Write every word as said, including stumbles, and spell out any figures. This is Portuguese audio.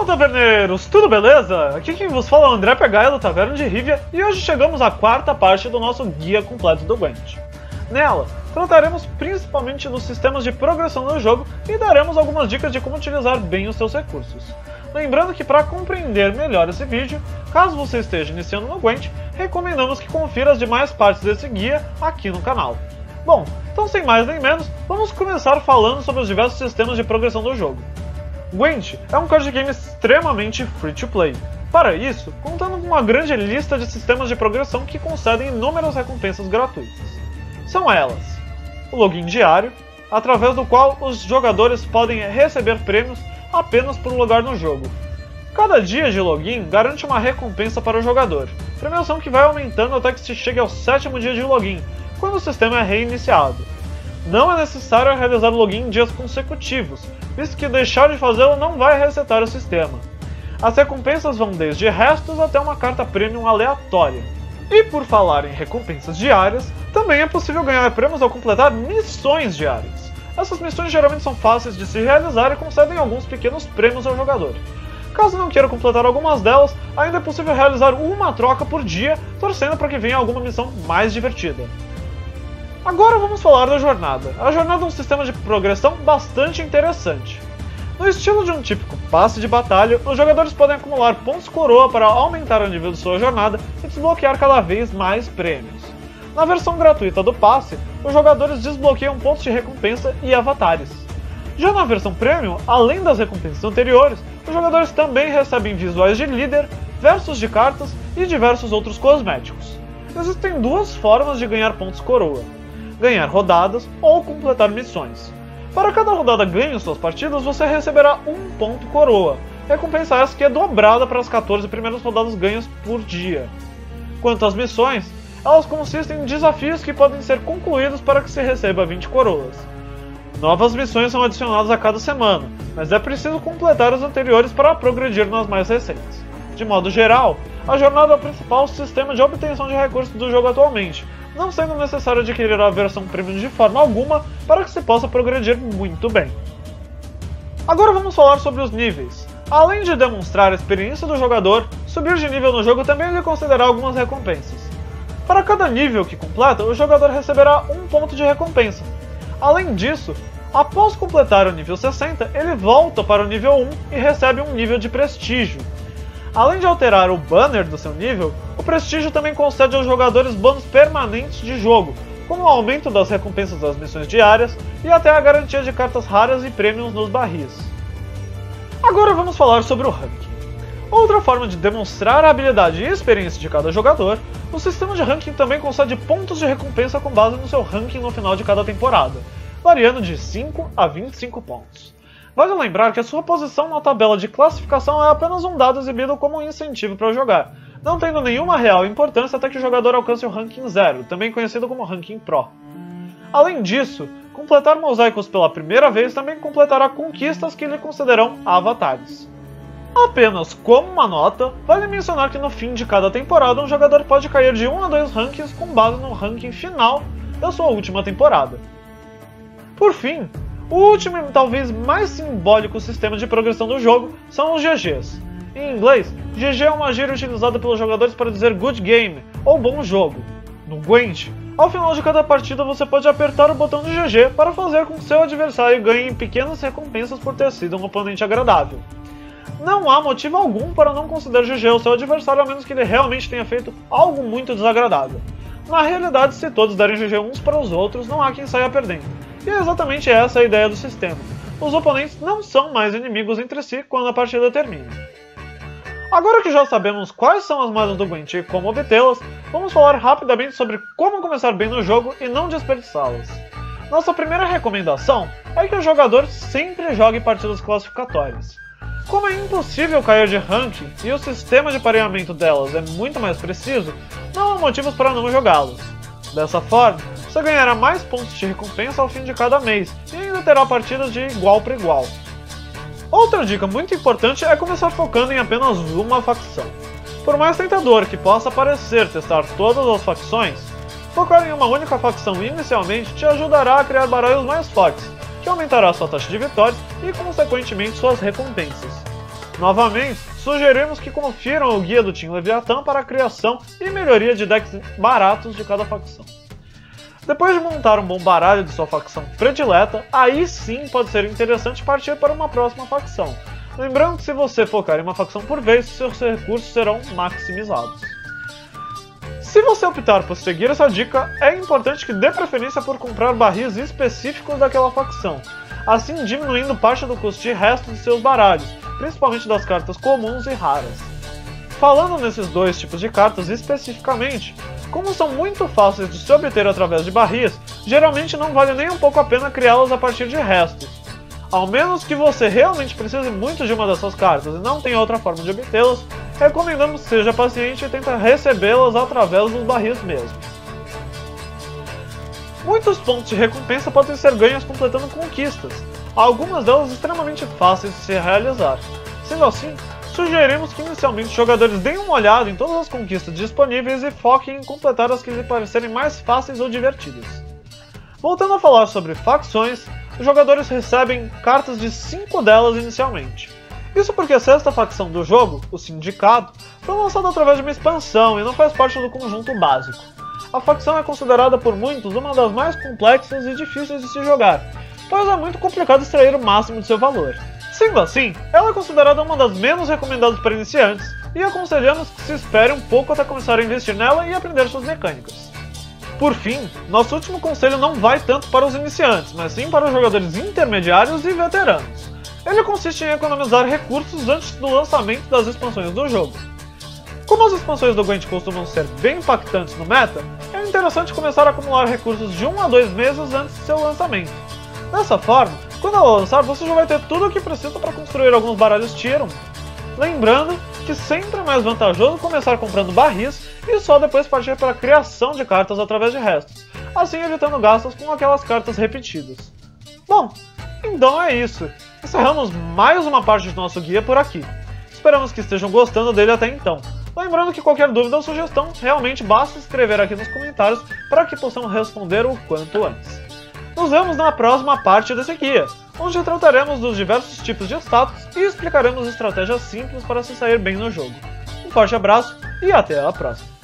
taverneiros, tudo beleza? Aqui quem vos fala é o André P H da Taverna de Rivia e hoje chegamos à quarta parte do nosso guia completo do Gwent. Nela, trataremos principalmente dos sistemas de progressão do jogo e daremos algumas dicas de como utilizar bem os seus recursos. Lembrando que para compreender melhor esse vídeo, caso você esteja iniciando no Gwent, recomendamos que confira as demais partes desse guia aqui no canal. Bom, então sem mais nem menos, vamos começar falando sobre os diversos sistemas de progressão do jogo. Gwent é um card game extremamente free-to-play. Para isso, contando com uma grande lista de sistemas de progressão que concedem inúmeras recompensas gratuitas. São elas: o login diário, através do qual os jogadores podem receber prêmios apenas por logar no jogo. Cada dia de login garante uma recompensa para o jogador, premiação que vai aumentando até que se chegue ao sétimo dia de login, quando o sistema é reiniciado. Não é necessário realizar o login em dias consecutivos, visto que deixar de fazê-lo não vai resetar o sistema. As recompensas vão desde restos até uma carta premium aleatória. E por falar em recompensas diárias, também é possível ganhar prêmios ao completar missões diárias. Essas missões geralmente são fáceis de se realizar e concedem alguns pequenos prêmios ao jogador. Caso não queira completar algumas delas, ainda é possível realizar uma troca por dia, torcendo para que venha alguma missão mais divertida. Agora vamos falar da jornada. A jornada é um sistema de progressão bastante interessante. No estilo de um típico passe de batalha, os jogadores podem acumular pontos coroa para aumentar o nível de sua jornada e desbloquear cada vez mais prêmios. Na versão gratuita do passe, os jogadores desbloqueiam pontos de recompensa e avatares. Já na versão premium, além das recompensas anteriores, os jogadores também recebem visuais de líder, versos de cartas e diversos outros cosméticos. Existem duas formas de ganhar pontos coroa: ganhar rodadas ou completar missões. Para cada rodada ganha em suas partidas, você receberá um ponto coroa, recompensa essa que é dobrada para as quatorze primeiras rodadas ganhas por dia. Quanto às missões, elas consistem em desafios que podem ser concluídos para que se receba vinte coroas. Novas missões são adicionadas a cada semana, mas é preciso completar as anteriores para progredir nas mais recentes. De modo geral, a jornada é o principal sistema de obtenção de recursos do jogo atualmente, não sendo necessário adquirir a versão premium de forma alguma para que se possa progredir muito bem. Agora vamos falar sobre os níveis. Além de demonstrar a experiência do jogador, subir de nível no jogo também lhe concederá algumas recompensas. Para cada nível que completa, o jogador receberá um ponto de recompensa. Além disso, após completar o nível sessenta, ele volta para o nível um e recebe um nível de prestígio. Além de alterar o banner do seu nível, o prestígio também concede aos jogadores bônus permanentes de jogo, como o aumento das recompensas das missões diárias e até a garantia de cartas raras e prêmios nos barris. Agora vamos falar sobre o ranking. Outra forma de demonstrar a habilidade e experiência de cada jogador, o sistema de ranking também concede pontos de recompensa com base no seu ranking no final de cada temporada, variando de cinco a vinte e cinco pontos. Vale lembrar que a sua posição na tabela de classificação é apenas um dado exibido como um incentivo para jogar, não tendo nenhuma real importância até que o jogador alcance o ranking zero, também conhecido como ranking Pro. Além disso, completar mosaicos pela primeira vez também completará conquistas que lhe concederão avatares. Apenas como uma nota, vale mencionar que no fim de cada temporada um jogador pode cair de um a dois rankings com base no ranking final da sua última temporada. Por fim, o último e talvez mais simbólico sistema de progressão do jogo são os G Gs. Em inglês, G G é uma gíria utilizada pelos jogadores para dizer good game, ou bom jogo. No Gwent, ao final de cada partida você pode apertar o botão de G G para fazer com que seu adversário ganhe pequenas recompensas por ter sido um oponente agradável. Não há motivo algum para não considerar G G o seu adversário a menos que ele realmente tenha feito algo muito desagradável. Na realidade, se todos derem G G uns para os outros, não há quem saia perdendo. E é exatamente essa a ideia do sistema. Os oponentes não são mais inimigos entre si quando a partida termina. Agora que já sabemos quais são as moedas do Gwent e como obtê-las, vamos falar rapidamente sobre como começar bem no jogo e não desperdiçá-las. Nossa primeira recomendação é que o jogador sempre jogue partidas classificatórias. Como é impossível cair de ranking e o sistema de pareamento delas é muito mais preciso, não há motivos para não jogá-las. Dessa forma, você ganhará mais pontos de recompensa ao fim de cada mês e ainda terá partidas de igual para igual. Outra dica muito importante é começar focando em apenas uma facção. Por mais tentador que possa parecer testar todas as facções, focar em uma única facção inicialmente te ajudará a criar baralhos mais fortes, que aumentará sua taxa de vitórias e consequentemente suas recompensas. Novamente, sugerimos que confiram o guia do Team Leviathan para a criação e melhoria de decks baratos de cada facção. Depois de montar um bom baralho de sua facção predileta, aí sim pode ser interessante partir para uma próxima facção. Lembrando que se você focar em uma facção por vez, seus recursos serão maximizados. Se você optar por seguir essa dica, é importante que dê preferência por comprar barris específicos daquela facção, assim diminuindo parte do custo de resto de seus baralhos, principalmente das cartas comuns e raras. Falando nesses dois tipos de cartas especificamente, como são muito fáceis de se obter através de barris, geralmente não vale nem um pouco a pena criá-las a partir de restos. Ao menos que você realmente precise muito de uma dessas cartas e não tenha outra forma de obtê-las, recomendamos que seja paciente e tente recebê-las através dos barris mesmo. Muitos pontos de recompensa podem ser ganhos completando conquistas, algumas delas extremamente fáceis de se realizar. Sendo assim, sugerimos que inicialmente os jogadores deem uma olhada em todas as conquistas disponíveis e foquem em completar as que lhe parecerem mais fáceis ou divertidas. Voltando a falar sobre facções, os jogadores recebem cartas de cinco delas inicialmente. Isso porque a sexta facção do jogo, o Sindicato, foi lançada através de uma expansão e não faz parte do conjunto básico. A facção é considerada por muitos uma das mais complexas e difíceis de se jogar, pois é muito complicado extrair o máximo de seu valor. Sendo assim, ela é considerada uma das menos recomendadas para iniciantes, e aconselhamos que se espere um pouco até começar a investir nela e aprender suas mecânicas. Por fim, nosso último conselho não vai tanto para os iniciantes, mas sim para os jogadores intermediários e veteranos. Ele consiste em economizar recursos antes do lançamento das expansões do jogo. Como as expansões do Gwent costumam ser bem impactantes no meta, é interessante começar a acumular recursos de um a dois meses antes de seu lançamento. Dessa forma, quando ela lançar, você já vai ter tudo o que precisa para construir alguns baralhos Tier um. Lembrando que sempre é mais vantajoso começar comprando barris e só depois partir para a criação de cartas através de restos, assim evitando gastos com aquelas cartas repetidas. Bom, então é isso. Encerramos mais uma parte do nosso guia por aqui. Esperamos que estejam gostando dele até então. Lembrando que qualquer dúvida ou sugestão, realmente basta escrever aqui nos comentários para que possamos responder o quanto antes. Nos vemos na próxima parte desse guia, onde trataremos dos diversos tipos de status e explicaremos estratégias simples para se sair bem no jogo. Um forte abraço e até a próxima!